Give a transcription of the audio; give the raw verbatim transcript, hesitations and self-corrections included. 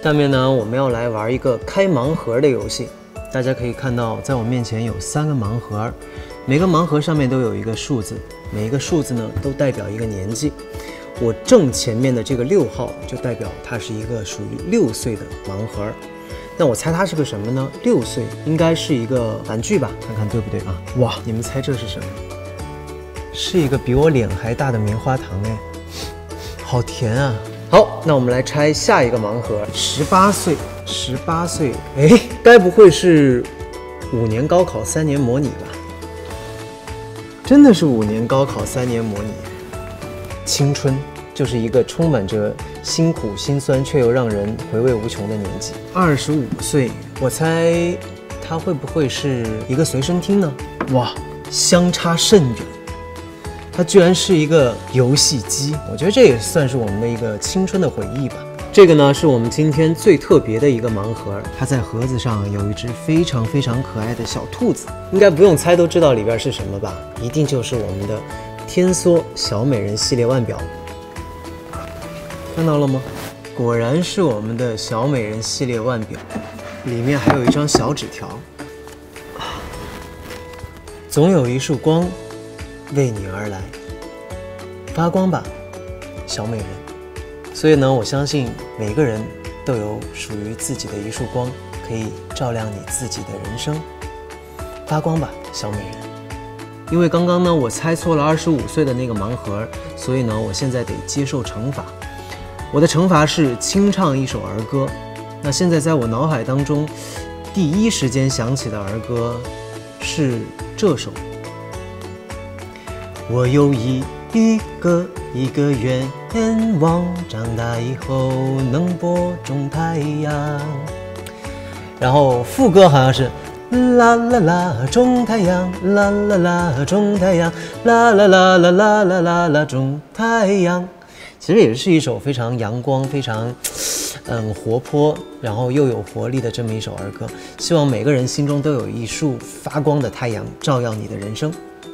下面呢，我们要来玩一个开盲盒的游戏。大家可以看到，在我面前有三个盲盒，每个盲盒上面都有一个数字，每一个数字呢都代表一个年纪。我正前面的这个六号就代表它是一个属于六岁的盲盒。那我猜它是个什么呢？六岁应该是一个玩具吧？看看对不对啊？哇，你们猜这是什么？是一个比我脸还大的棉花糖哎，好甜啊！好，那我们来拆下一个盲盒。十八岁，十八岁，哎，该不会是五年高考三年模拟吧？真的是五年高考三年模拟。青春就是一个充满着辛苦辛酸却又让人回味无穷的年纪。二十五岁，我猜它会不会是一个随身听呢？哇，相差甚远。它居然是一个游戏机，我觉得这也算是我们的一个青春的回忆吧。这个呢，是我们今天最特别的一个盲盒，它在盒子上有一只非常非常可爱的小兔子，应该不用猜都知道里边是什么吧？一定就是我们的天梭小美人系列腕表。看到了吗？果然是我们的小美人系列腕表，里面还有一张小纸条。总有一束光为你而来，发光吧，小美人。所以呢，我相信每个人都有属于自己的一束光，可以照亮你自己的人生。发光吧，小美人。因为刚刚呢，我猜错了二十五岁的那个盲盒，所以呢，我现在得接受惩罚。我的惩罚是清唱一首儿歌。那现在在我脑海当中，第一时间想起的儿歌是这首。我有一一个一个愿望，长大以后能播种太阳。然后副歌好像是啦啦啦种太阳，啦啦啦种太阳，啦啦啦啦啦啦啦啦种太阳。其实也是一首非常阳光、非常嗯活泼，然后又有活力的这么一首儿歌。希望每个人心中都有一束发光的太阳，照耀你的人生。